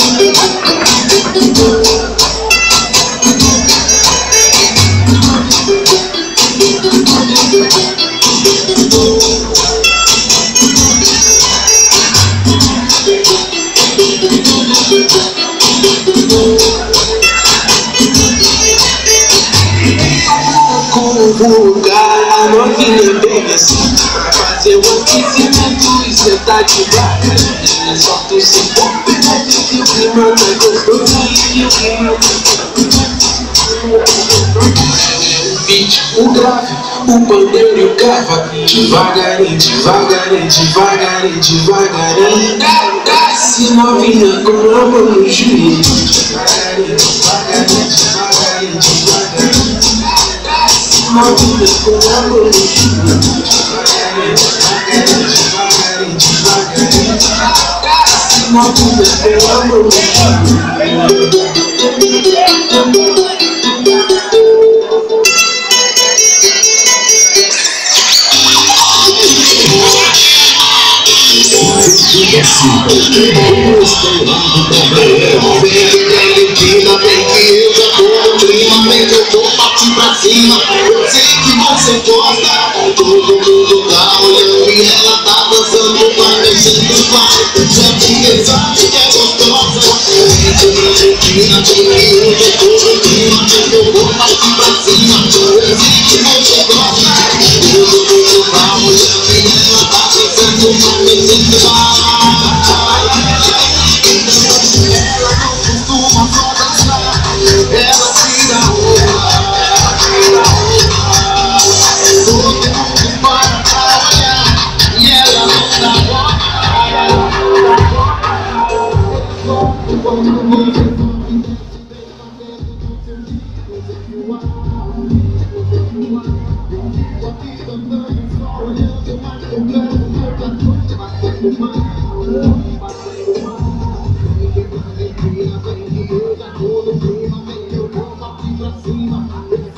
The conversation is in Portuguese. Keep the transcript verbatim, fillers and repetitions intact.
Convocar a novinha bem assim, fazer o aquecimento e sentar devagarinho. Solta o seu corpo e vai ver que o clima tá gostosinho. O clima o beat, o grave, o pandeiro e o cava. Devagarinho, devagarinho, devagarinho, devagarinho. Se novinha com a mão no joelho. Devagarinho, devagarinho, devagarinho, devagarinho. Novinha com a mão no joelho. Devagarinho, devagarinho, devagarinho, devagarinho. Novinha com a mão no joelho. Bem que eu já tô no clima, bem que eu vou partir pra cima. Eu sei que você gosta, todo mundo tá olhando e ela tá dançando, vai mexendo, vai. Já porque sabe que é gostosa. Bem que eu já tô no clima, bem que eu vou partir pra cima. Eu sei que você gosta, todo mundo tá olhando e ela tá dançando, vai mexendo, vai. Ela tira a roupa, todo mundo para pra olhar e ela não dá bola. Eu já tô no clima, vem que eu vou partir pra cima.